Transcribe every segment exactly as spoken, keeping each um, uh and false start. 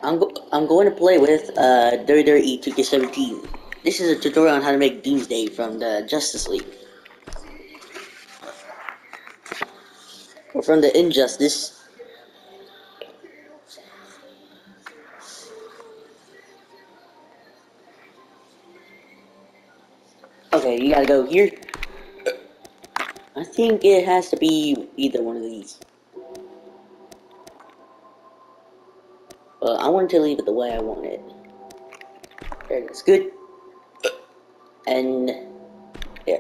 I'm go I'm going to play with uh WWE two K seventeen. This is a tutorial on how to make Doomsday from the Justice League. Or from the Injustice. Okay, you gotta go here. I think it has to be either one of these. Well, I want to leave it the way I want it. There it is. Good. And there.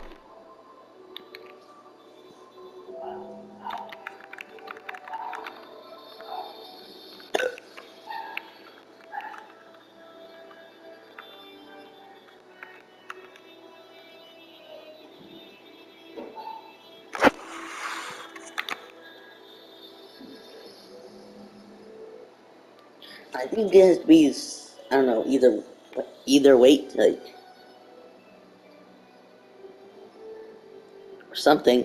I think it has to be, I don't know, either either weight, like, or something.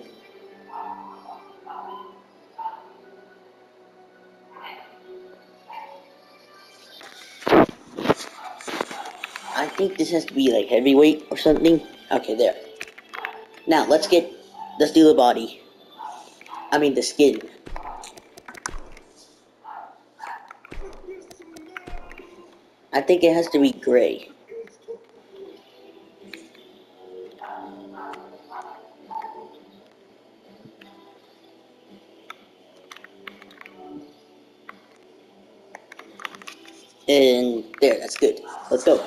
I think this has to be like heavyweight or something. Okay, there. Now let's get let's do the body. I mean the skin. I think it has to be gray. And there, that's good. Let's go.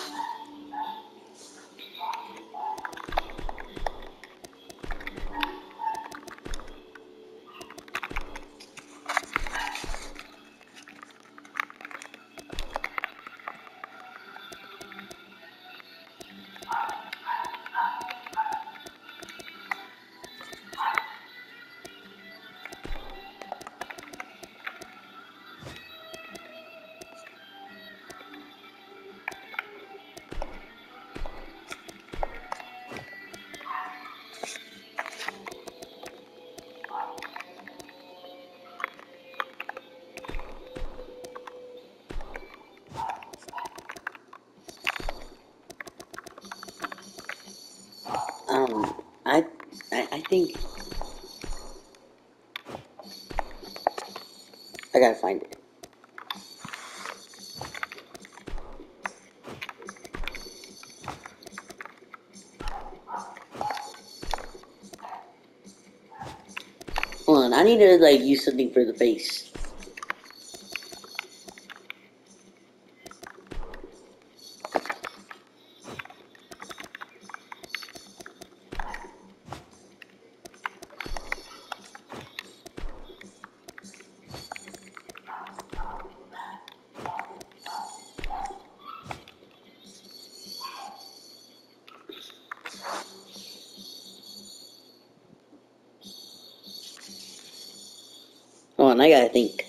Um, I, I, I think I gotta find it. Hold on, I need to like use something for the face. Hold on, I gotta think.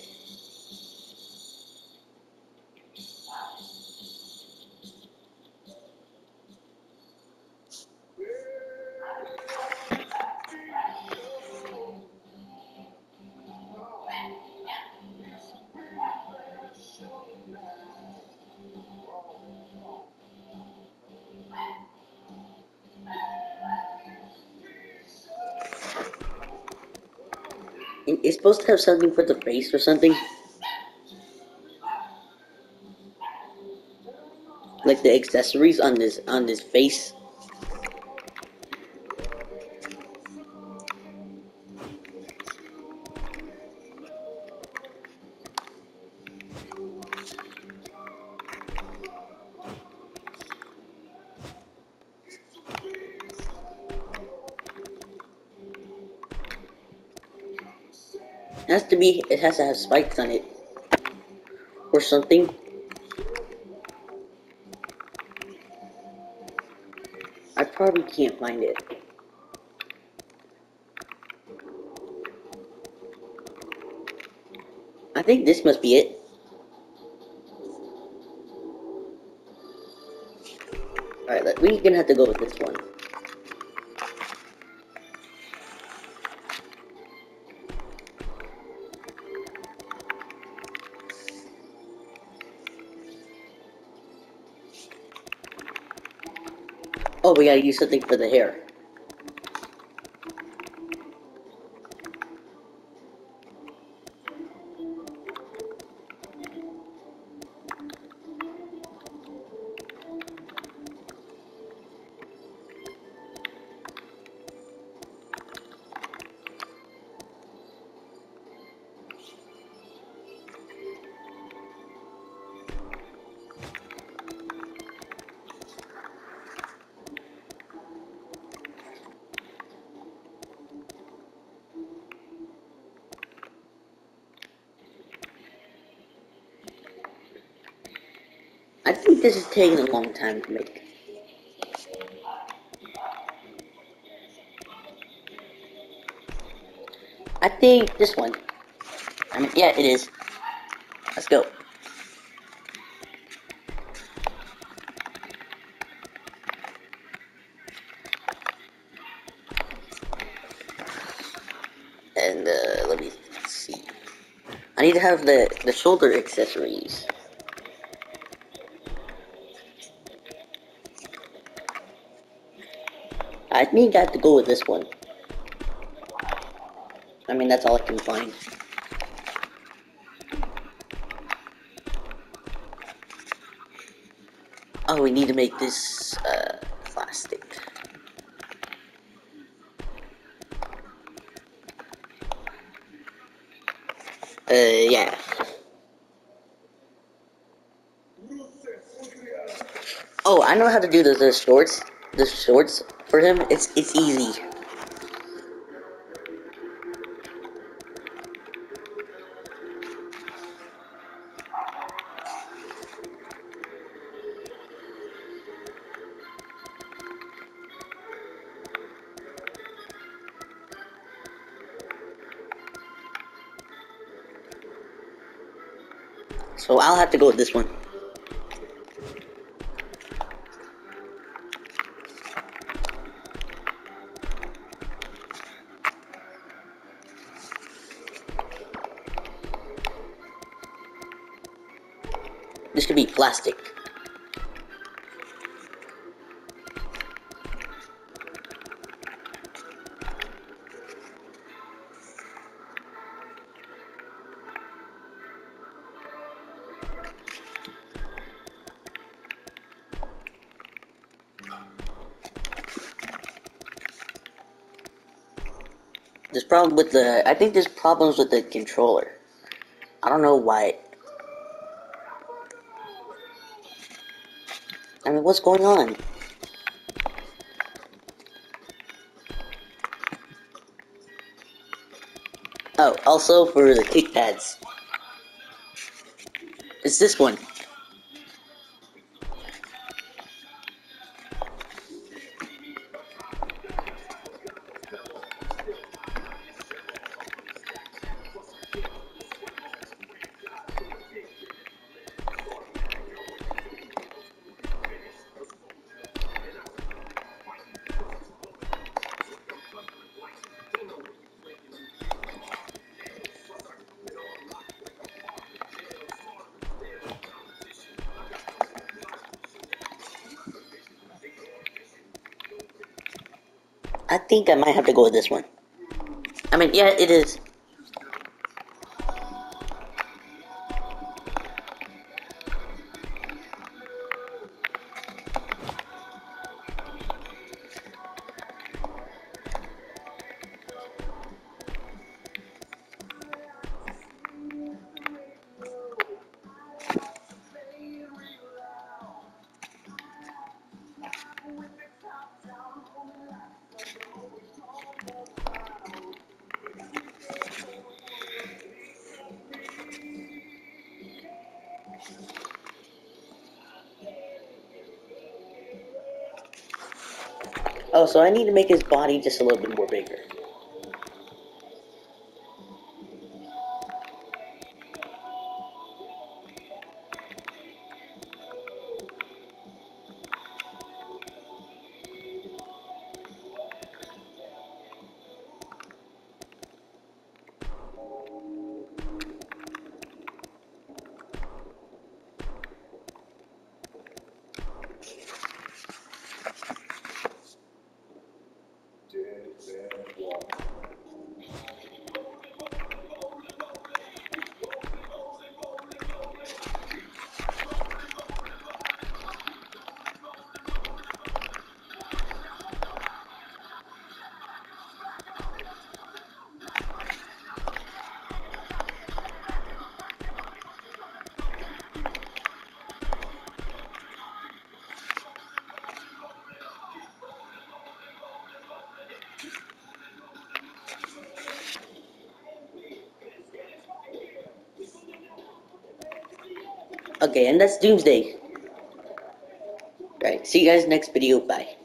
It- It's supposed to have something for the face or something. Like the accessories on this on this face. It has to be. It has to have spikes on it or something. I probably can't find it. I think this must be it. Alright, we're gonna have to go with this one. Oh, we gotta use something for the hair. I think this is taking a long time to make. I think this one. I mean, yeah, it is. Let's go. And uh, let me see. I need to have the the shoulder accessories. I think I have to go with this one. I mean, that's all I can find. Oh, we need to make this uh, plastic. Uh, yeah. Oh, I know how to do the, the shorts. The shorts for him. It's it's easy. So I'll have to go with this one. This could be plastic. There's problem with the. I think there's problems with the controller. I don't know why. I mean, what's going on? Oh, also for the kick pads. It's this one. I think I might have to go with this one. I mean, yeah, it is. Oh, so I need to make his body just a little bit more bigger. Okay, and that's Doomsday. Right, see you guys next video, bye.